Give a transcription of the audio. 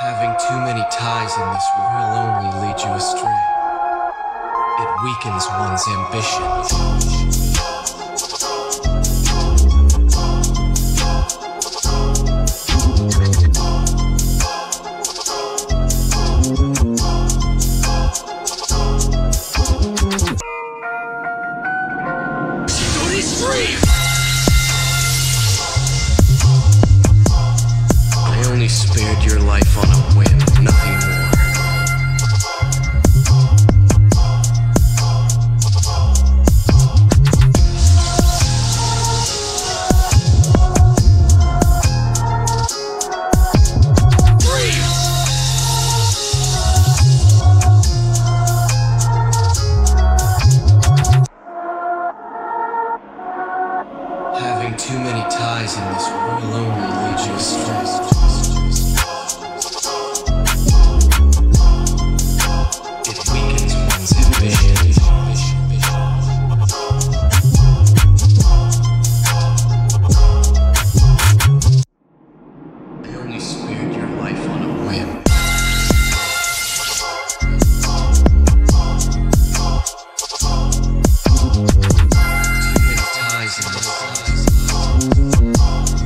Having too many ties in this world will only lead you astray. It weakens one's ambition. I only spared your life on a whim, nothing more. Having too many ties in this world will only lead you astray. It weakens one's ambition. I only spared your life on a whim. Too many ties in this life.